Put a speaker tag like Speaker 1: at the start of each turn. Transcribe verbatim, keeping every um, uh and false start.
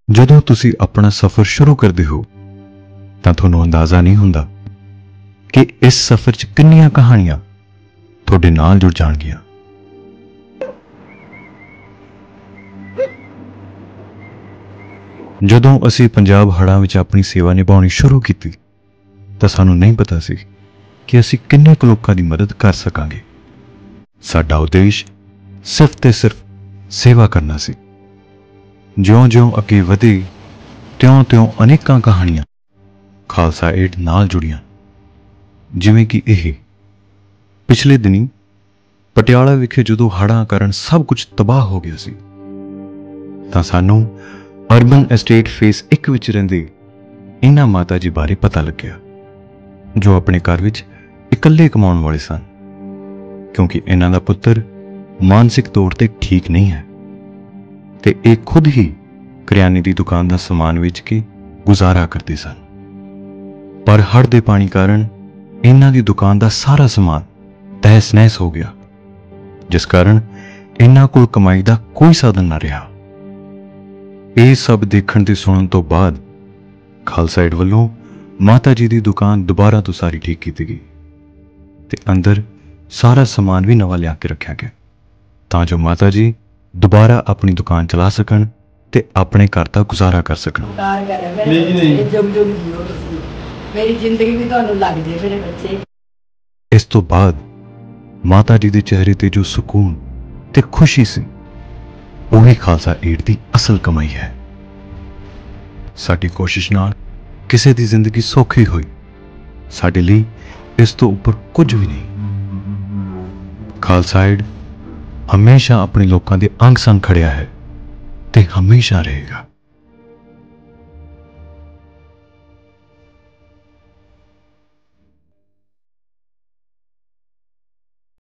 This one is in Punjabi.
Speaker 1: ਜਦੋਂ ਤੁਸੀਂ ਆਪਣਾ ਸਫ਼ਰ ਸ਼ੁਰੂ ਕਰਦੇ ਹੋ ਤਾਂ ਤੁਹਾਨੂੰ ਅੰਦਾਜ਼ਾ ਨਹੀਂ ਹੁੰਦਾ ਕਿ ਇਸ ਸਫ਼ਰ 'ਚ ਕਿੰਨੀਆਂ ਕਹਾਣੀਆਂ ਤੁਹਾਡੇ ਨਾਲ ਜੁੜ ਜਾਣਗੀਆਂ। ਜਦੋਂ ਅਸੀਂ ਪੰਜਾਬ ਹੜ੍ਹਾਂ ਵਿੱਚ ਆਪਣੀ ਸੇਵਾ ਨਿਭਾਉਣੀ ਸ਼ੁਰੂ ਕੀਤੀ ਤਾਂ ਸਾਨੂੰ ਨਹੀਂ ਪਤਾ ਸੀ ਕਿ ਅਸੀਂ ਕਿੰਨੇ ਕੁ ਲੋਕਾਂ ਦੀ ਮਦਦ ਕਰ ਸਕਾਂਗੇ। ਸਾਡਾ ਉਦੇਸ਼ ਸਿਰਫ ਤੇ ਸਿਰਫ ਸੇਵਾ ਕਰਨਾ ਸੀ। ਜਿਉਂ-ਜਿਉਂ ਅੱਗੇ ਵਧੇ ਤਿਉਂ-ਤਿਉਂ ਅਨੇਕਾਂ ਕਹਾਣੀਆਂ ਖਾਲਸਾ ਏਡ ਨਾਲ ਜੁੜੀਆਂ। ਜਿਵੇਂ ਕਿ ਇਹ ਪਿਛਲੇ ਦਿਨੀ ਪਟਿਆਲਾ ਵਿਖੇ ਜਦੋਂ ਹੜ੍ਹਾਂ ਕਾਰਨ ਸਭ ਕੁਝ ਤਬਾਹ ਹੋ ਗਿਆ ਸੀ ਤਾਂ ਸਾਨੂੰ ਅਰਬਨ ਐਸਟੇਟ ਫੇਸ ਇੱਕ ਵਿੱਚ ਰਹਿੰਦੇ ਇਹਨਾਂ ਮਾਤਾ ਜੀ ਬਾਰੇ ਪਤਾ ਲੱਗਿਆ ਜੋ ਆਪਣੇ ਘਰ ਵਿੱਚ ਇਕੱਲੇ ਕਮਾਉਣ ਵਾਲੇ ਸਨ, ਕਿਉਂਕਿ ਇਹਨਾਂ ਦਾ ਪੁੱਤਰ ਮਾਨਸਿਕ ਤੌਰ ਤੇ ਠੀਕ ਨਹੀਂ ਹੈ ਤੇ ਇਹ ਖੁਦ ਹੀ ਕਰਿਆਨੇ ਦੀ ਦੁਕਾਨ ਦਾ ਸਮਾਨ ਵੇਚ ਕੇ ਗੁਜ਼ਾਰਾ ਕਰਦੇ ਸਨ। ਪਰ ਹੜ੍ਹ ਦੇ ਪਾਣੀ ਕਾਰਨ ਇਹਨਾਂ ਦੀ ਦੁਕਾਨ ਦਾ ਸਾਰਾ ਸਮਾਨ ਤਹਿਸ ਨਹਿਸ ਹੋ ਗਿਆ, ਜਿਸ ਕਾਰਨ ਇਹਨਾਂ ਕੋਲ ਕਮਾਈ ਦਾ ਕੋਈ ਸਾਧਨ ਨਾ ਰਿਹਾ। ਇਹ ਸਭ ਦੇਖਣ ਤੇ ਸੁਣਨ ਤੋਂ ਬਾਅਦ ਖਾਲਸਾ ਏਡ ਵੱਲੋਂ ਮਾਤਾ ਜੀ ਦੀ ਦੁਕਾਨ ਦੁਬਾਰਾ ਤੋਂ ਸਾਰੀ ਠੀਕ ਕੀਤੀ ਗਈ ਤੇ ਅੰਦਰ ਸਾਰਾ ਸਮਾਨ ਵੀ ਨਵਾਂ ਲਿਆ ਕੇ ਰੱਖਿਆ ਗਿਆ ਤਾਂ ਜੋ ਮਾਤਾ ਜੀ ਦੁਬਾਰਾ ਆਪਣੀ ਦੁਕਾਨ ਚਲਾ ਸਕਣ ਤੇ ਆਪਣੇ ਘਰ ਦਾ ਗੁਜ਼ਾਰਾ ਕਰ ਸਕਣ।
Speaker 2: ਮੇਰੀ ਜ਼ਿੰਦਗੀ ਵੀ ਤੁਹਾਨੂੰ ਲੱਗ ਜੇ ਮੇਰੇ ਬੱਚੇ।
Speaker 1: ਇਸ ਤੋਂ ਬਾਅਦ ਮਾਤਾ ਜੀ ਦੇ ਚਿਹਰੇ ਤੇ ਜੋ ਸਕੂਨ ਤੇ ਖੁਸ਼ੀ ਸੀ ਉਹੀ ਖਾਲਸਾ ਏਡ ਦੀ ਅਸਲ ਕਮਾਈ ਹੈ। ਸਾਡੀ ਕੋਸ਼ਿਸ਼ ਨਾਲ ਕਿਸੇ ਦੀ ਜ਼ਿੰਦਗੀ ਸੌਖੀ ਹੋਈ, ਸਾਡੇ ਲਈ ਇਸ ਤੋਂ ਉੱਪਰ ਕੁਝ ਵੀ ਨਹੀਂ। ਖਾਲਸਾ ਏਡ ਹਮੇਸ਼ਾ ਆਪਣੇ ਲੋਕਾਂ ਦੇ ਅੰਗ ਸੰਗ ਖੜਿਆ ਹੈ ਤੇ ਹਮੇਸ਼ਾ ਰਹੇਗਾ।